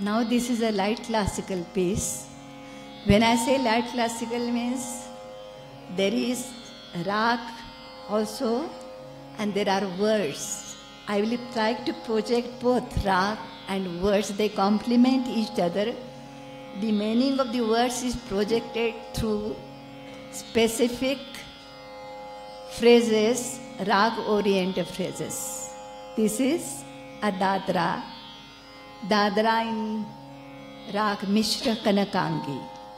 Now this is a light classical piece. When I say light classical means there is raag also and there are words. I will try to project both raag and words. They complement each other. The meaning of the words is projected through specific phrases, raag-oriented phrases. This is a Dadra. Dadra in raag Mishra Kanakangi.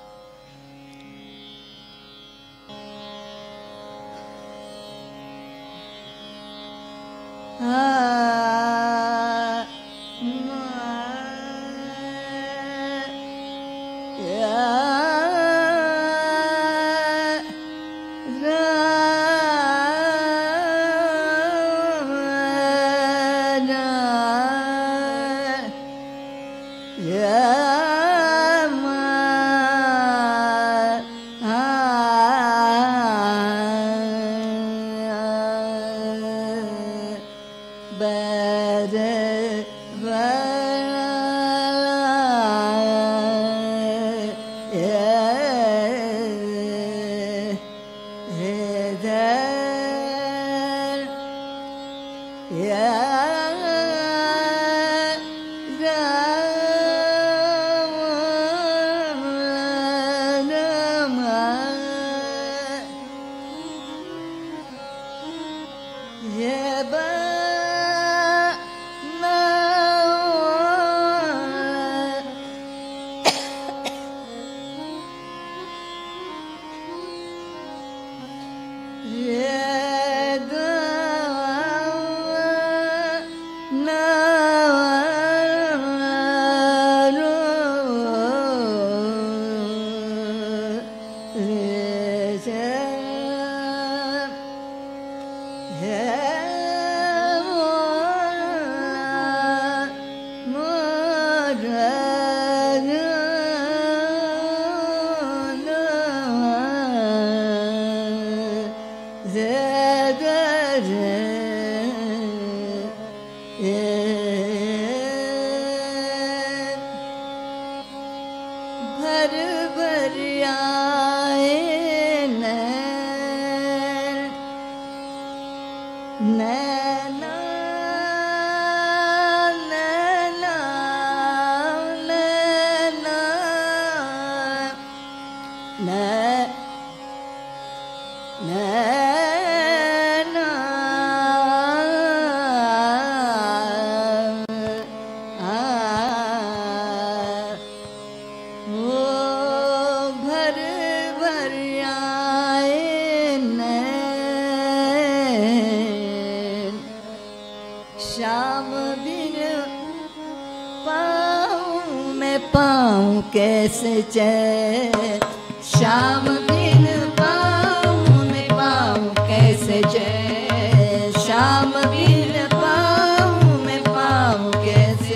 कैसे चैन शाम दिन पाऊं मैं पाऊं कैसे चैन शाम दिन पाऊं मैं पाऊं कैसे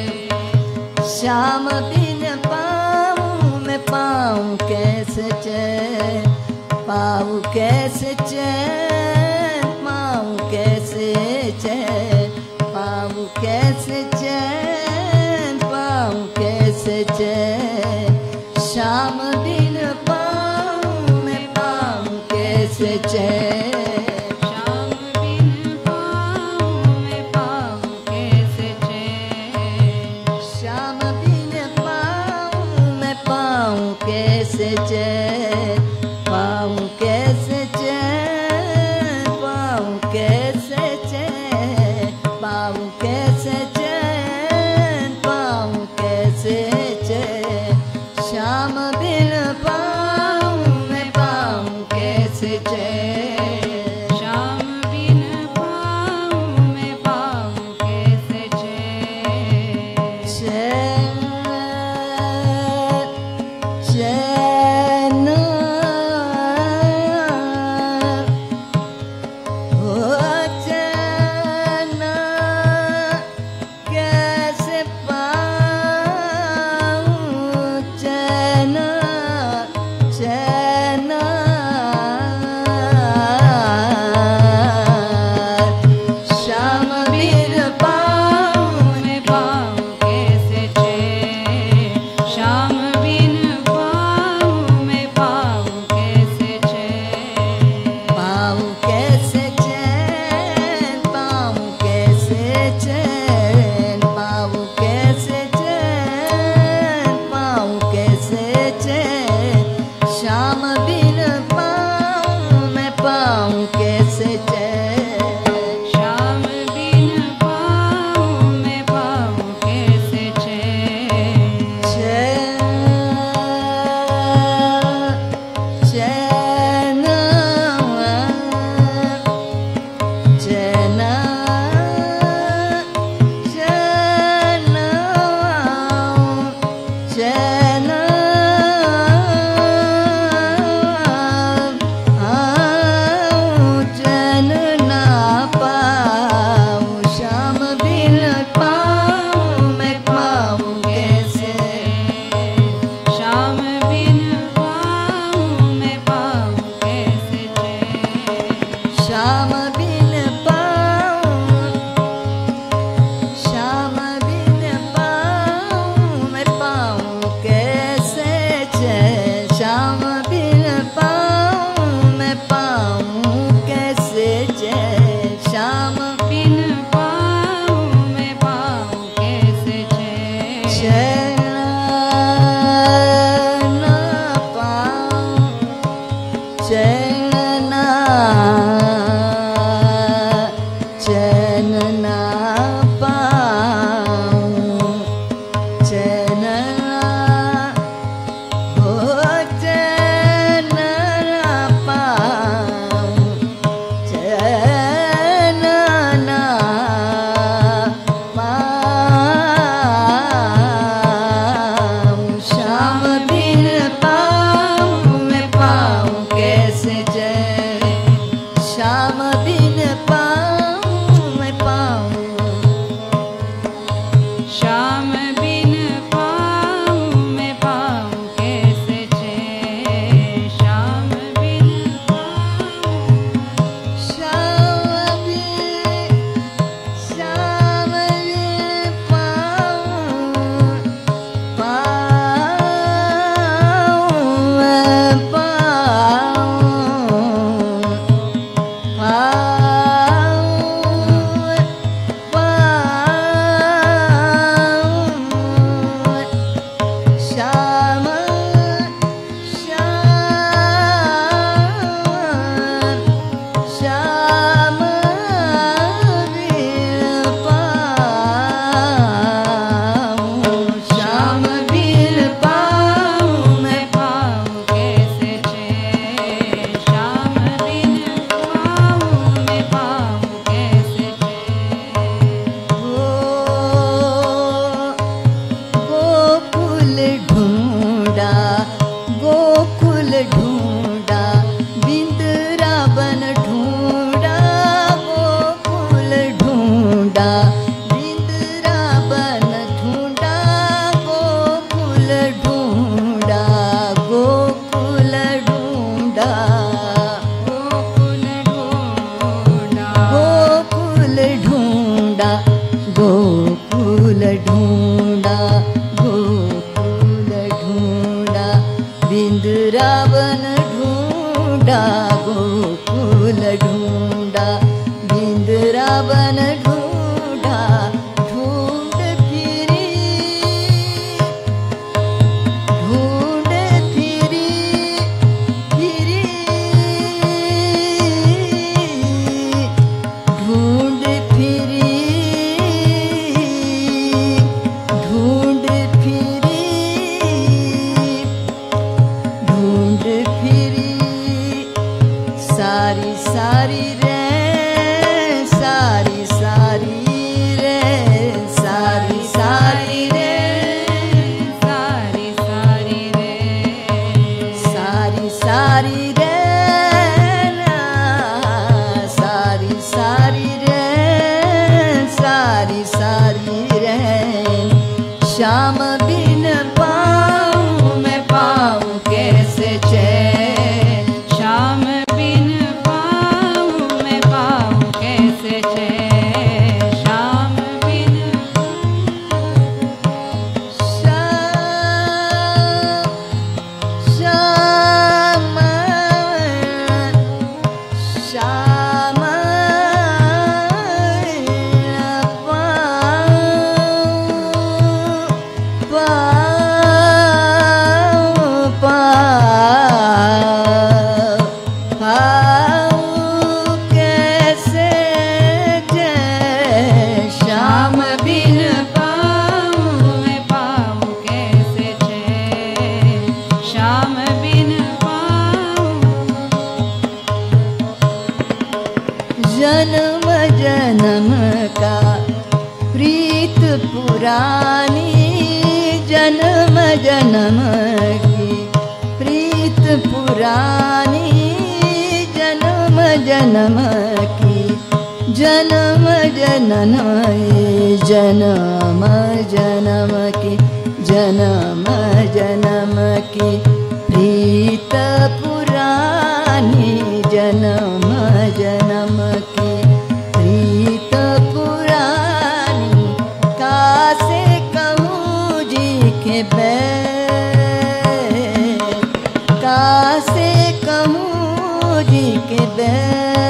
चैन शाम दिन पाऊं मैं पाऊं कैसे चैन पाऊं कैसे चैन पाऊं कैसे चैन पाऊं कैसे चैन पाऊं कैसे चैन शाम दिन पाऊं मैं पाऊं कैसे चैन शाम दिन पाऊं मैं पाऊं कैसे चैन शाम दिन पाऊं मैं पाऊं कैसे चैन पाऊं कैसे चैन पाऊं कैसे चैन पाऊं कैसे चैन पाऊं कैसे चैन शाम दिन पाऊं मैं पाऊं कैसे चैन शाम दिन पाऊं मैं पाऊं कैसे चैन चैन चैन हो चैन कैसे पाऊं चैन चैन गोकुल ढूंढा, गोकुल ढूंढा, बिंद्रावन ढूंढा, गोकुल ढूंढा, बिंद्रावन ढूंढा, ढूंढ फिरी, ढूंढ फिरी, फिरी, ढूंढ फिरी, ढूंढ फिरी, ढूंढ फिरी, सारी सारी रे, सारी सारी रे, सारी सारी रे, सारी सारी रे, सारी सारी रे, सारी सारी रे, सारी सारी रे, श्याम बिन पाऊं मैं पाऊं कैसे चैन, श्याम बिन पाऊं मैं पाऊं कैसे चैन, श्याम बिन श्याम, श्याम, पाऊं कैसे जय, श्याम बिन पाऊं मैं पाऊं कैसे चैन, श्याम बिन पाऊं जन्म जन्म का प्रीत पुरानी, जन्म जन्म की प्रीत पुरानी, जन्म जन्म की, जन्म जन्म जन्म जन्म की, जन्म जन्म की प्रीत पुरानी, जन्म जन्म की प्रीत पुरानी, कासे कहूँ जी के बैर, कासे कहूँ जी के बैर,